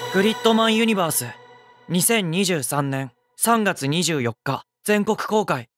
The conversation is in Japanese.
グリッドマンユニバース2023年3月24日全国公開。